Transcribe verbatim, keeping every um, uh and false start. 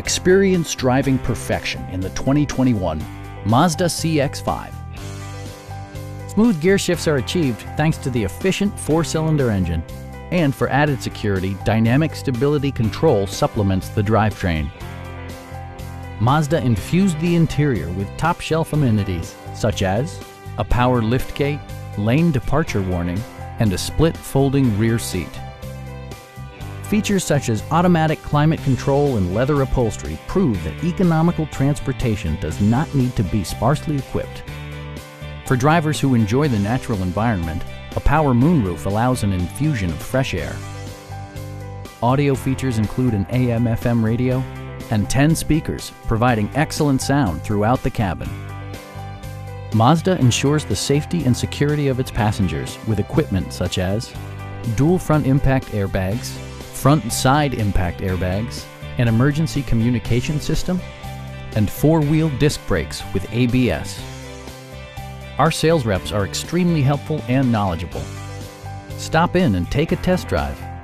Experience driving perfection in the twenty twenty-one Mazda C X five. Smooth gear shifts are achieved thanks to the efficient four-cylinder engine. And for added security, dynamic stability control supplements the drivetrain. Mazda infused the interior with top-shelf amenities such as a power liftgate, lane departure warning, and a split folding rear seat. Features such as automatic climate control and leather upholstery prove that economical transportation does not need to be sparsely equipped. For drivers who enjoy the natural environment, a power moonroof allows an infusion of fresh air. Audio features include an A M F M radio and ten speakers, providing excellent sound throughout the cabin. Mazda ensures the safety and security of its passengers with equipment such as dual front impact airbags, front and side impact airbags, an emergency communication system, and four-wheel disc brakes with A B S. Our sales reps are extremely helpful and knowledgeable. Stop in and take a test drive.